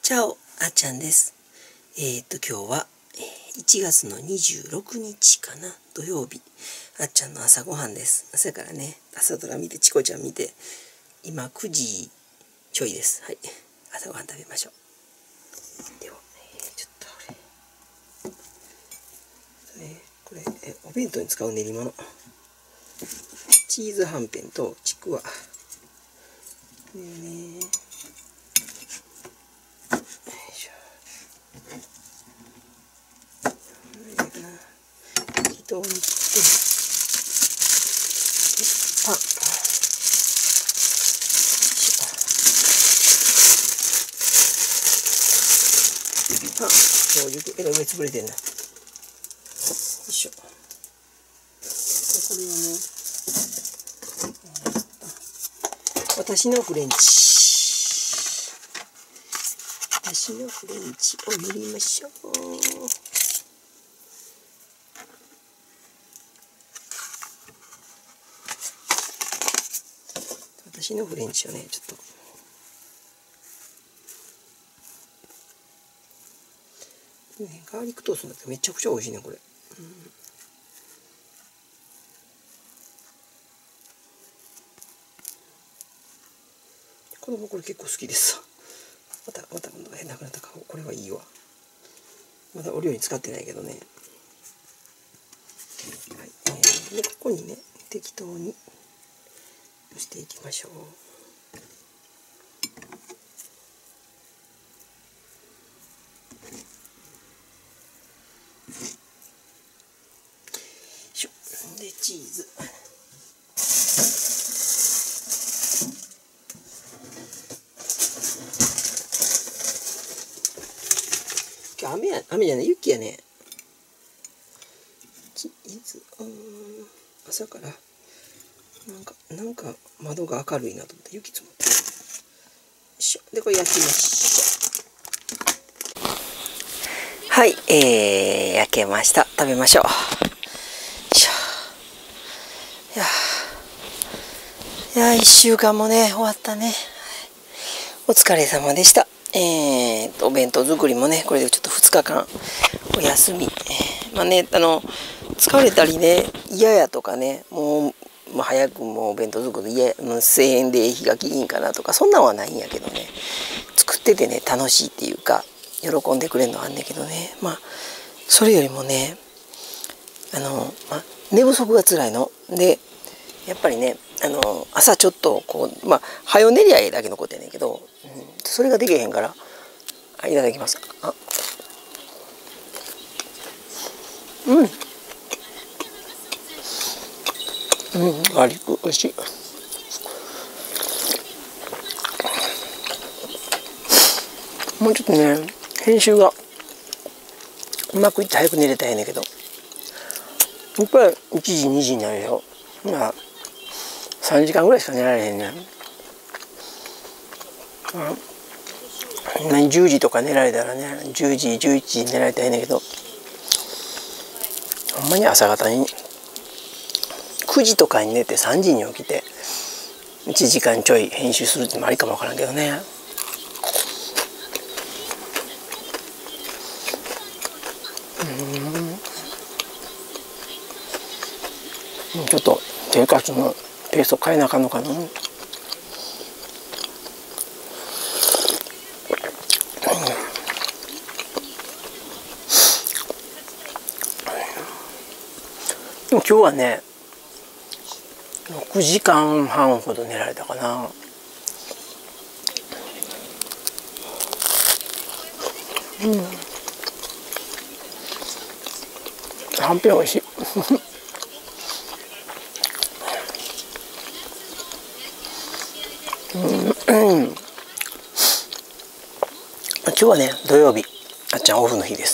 チャオ、あっちゃんです。今日は1月の26日かな、土曜日。あっちゃんの朝ごはんです。朝からね、朝ドラ見て、チコちゃん見て、今9時ちょいです。はい。朝ごはん食べましょう。では、ちょっとこれ、お弁当に使う練り物。チーズはんぺんとちくわ。適当に切ってパン上熟上潰れてんな。よいしょ。これはね、私のフレンチを塗りましょう。私のフレンチをね、ちょっとね、ガーリックトーストだってめちゃくちゃ美味しいね、これ。子供これ結構好きです。また今度なくなったか。これはいいわ。まだお料理使ってないけどね。はい。でここにね、適当にのしていきましょう。でチーズ。今日雨じゃない、雪やね。チーズ、朝からなんか窓が明るいなと思って雪積もって。よいしょ。でこれ焼きましょう。はい、焼けました。食べましょう。いや1週間もね終わったね。お疲れ様でした。お弁当作りもねこれでちょっと2日間お休み。まあね疲れたりね嫌やとかねもう早くもうお弁当作り嫌1000円で日が切りんかなとかそんなんはないんやけどね、作っててね楽しいっていうか喜んでくれるのはあんねんけどね、まあそれよりもね寝不足が辛いので、やっぱりね朝ちょっとこう早寝りゃええだけのことやねんけど、それができへんから。いただきます。ガーリックおいしい。もうちょっとね編集がうまくいって早く寝れたらええねんけど、やっぱり1時2時になるよ。3時間ぐらいしか寝られへんねん。10時とか寝られたらね、10時11時に寝られたらええねんけど、ほんまに朝方に9時とかに寝て3時に起きて1時間ちょい編集するってもありかもわからんけどね。ちょっと生活のペースを変えなあかんのかな。でも今日はね6時間半ほど寝られたかな。はんぺんおいしい。今日はね土曜日、あっちゃんオフの日です。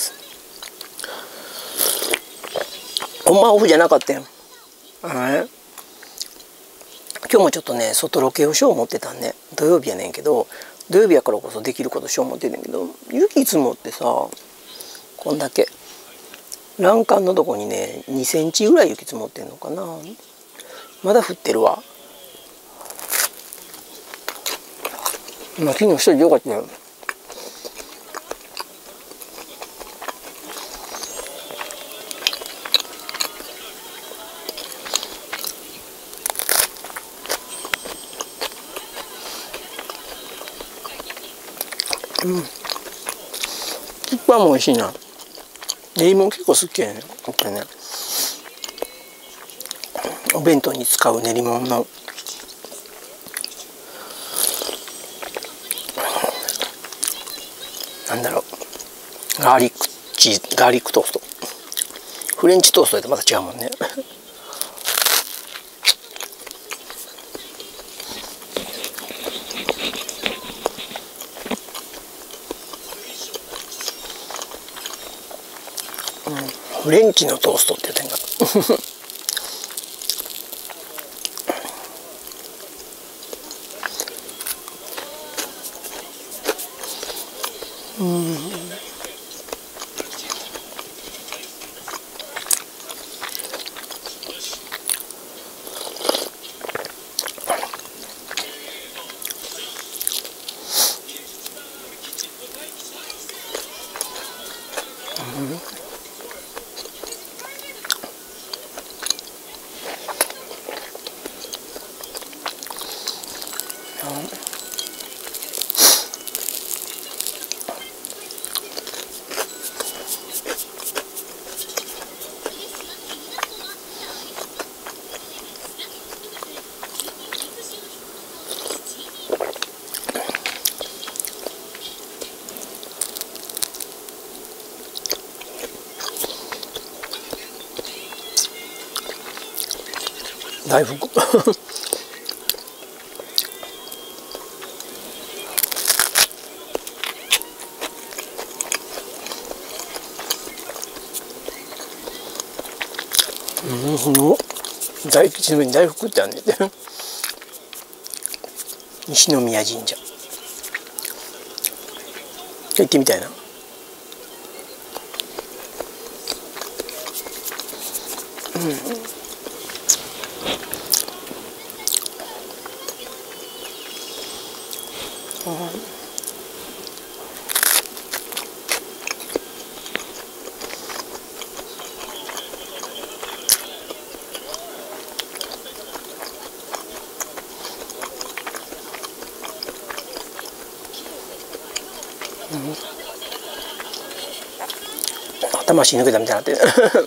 ほんまオフじゃなかったよ。今日もちょっとね外ロケをしよう思ってたんで、土曜日やねんけど、土曜日やからこそできることしよう思ってんねんけど、雪積もってさ、こんだけ欄干のとこにね2センチぐらい雪積もってんのかな。まだ降ってるわ。昨日一人でよかったよ。 キッパも美味しいな。練り物結構好きやね。ほんとね。お弁当に使う練り物のなんだろう、ガーリックトースト。フレンチトーストとまた違うもんね。フレンチのトーストって言ってんか。大福。ちなみに大福ってあんねんて。西宮神社行ってみたいな。魂抜けたみたいになって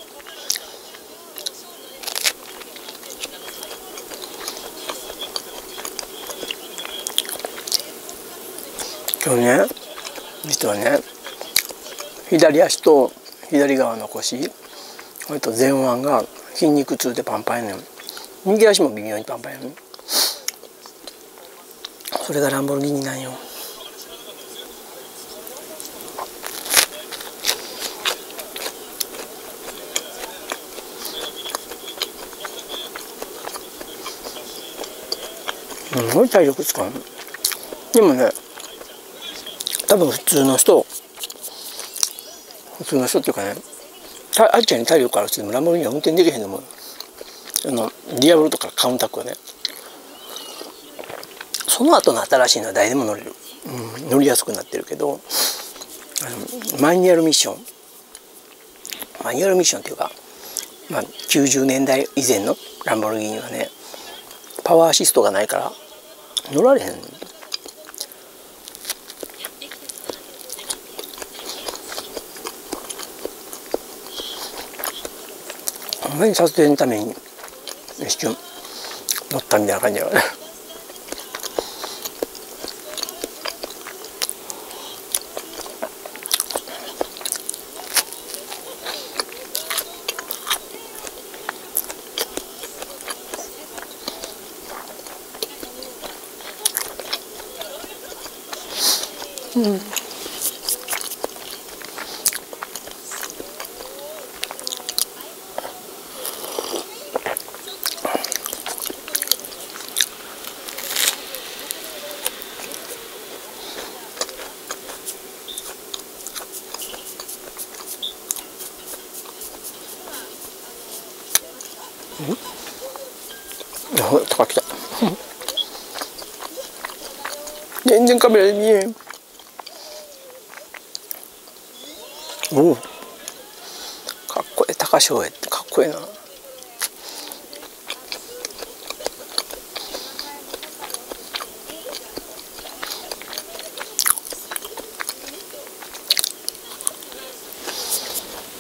今日ね、実はね、左足と左側の腰、それと前腕が筋肉痛でパンパンやねん。右足も微妙にパンパンやねん。それがランボルギーニなんよ。すごい体力使う。でもね、多分普通の人っていうかね、あっちゃんに体力ある人でもランボルギーニは運転できへんと思う。ディアブロとかカウンタックはね、その後の新しいのは誰でも乗れる、乗りやすくなってるけど、マニュアルミッションっていうか、90年代以前のランボルギーニはね、パワーアシストがないから乗られへん。ほんまに撮影のために一瞬乗ったみたいな感じだよね。とか来た。全然カメラで見えん。おお、かっこええ。高翔平ってかっこええな。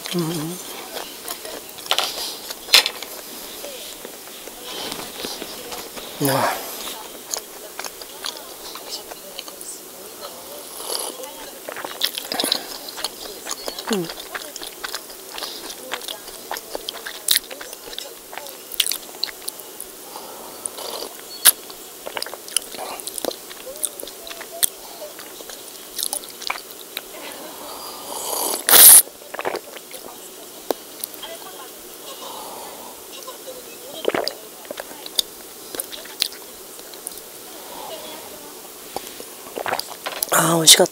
なあ。ああ、美味しかった。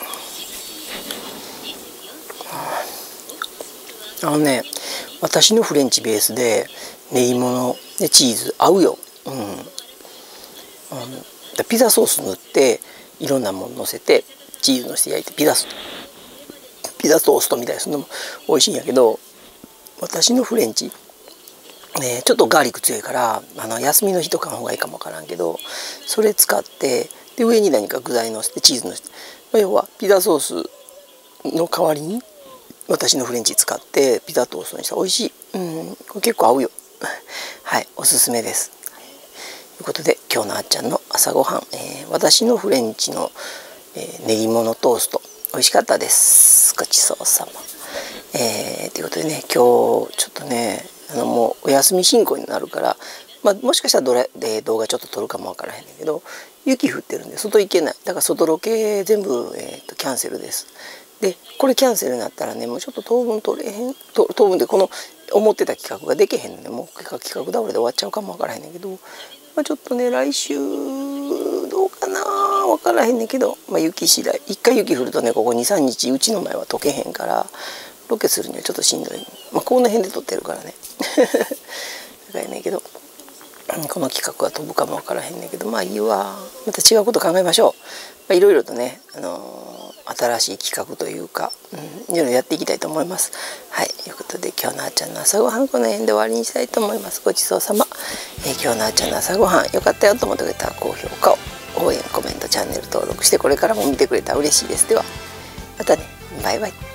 私のフレンチベースで練り物でチーズ合うよ。ピザソース塗っていろんなもの乗せてチーズのして焼いてピザトーストみたいにするのも美味しいんやけど、私のフレンチ、ちょっとガーリック強いから休みの日とかの方がいいかもわからんけど、それ使ってで上に何か具材のせてチーズのせて、要はピザソースの代わりに私のフレンチ使ってピザトーストにしたら美味しい。これ結構合うよ。はい、おすすめです。ということで今日のあっちゃんの朝ごはん、私のフレンチの、練り物トースト美味しかったです。ごちそうさま。ということでね、今日ちょっとねもうお休み進行になるから、もしかしたら動画ちょっと撮るかもわからへんねんけど、雪降ってるんで外行けない。だから外ロケ全部、キャンセルです。でこれキャンセルになったらね、もうちょっと当分取れへん、当分でこの思ってた企画ができへんので、もう企画倒れで終わっちゃうかもわからへんねんけど、ちょっとね来週どうかなわからへんねんけど、雪次第。一回雪降るとね、ここ 2,3 日うちの前は溶けへんからロケするにはちょっとしんどい。この辺で撮ってるからねだからねんけど、この企画は飛ぶかもわからへんねんけど、いいわ。また違うこと考えましょう。いろいろとね、新しい企画というか、いろいろやっていきたいと思います。はい、ということで今日のあっちゃんの朝ごはんこの辺で終わりにしたいと思います。ごちそうさま。今日のあっちゃんの朝ごはんよかったよと思ってくれたら高評価を、応援、コメント、チャンネル登録してこれからも見てくれたら嬉しいです。ではまたね、バイバイ。